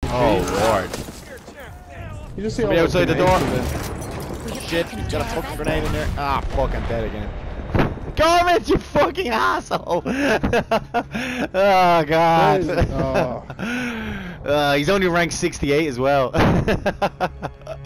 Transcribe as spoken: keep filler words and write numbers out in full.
Oh lord. You just see Somebody all outside the grenades door. come in. Shit, he's got a fucking grenade in there. Ah, fuck, I'm dead again. Garment, you fucking asshole! Oh god. Is, oh. Uh, he's only ranked sixty-eight as well.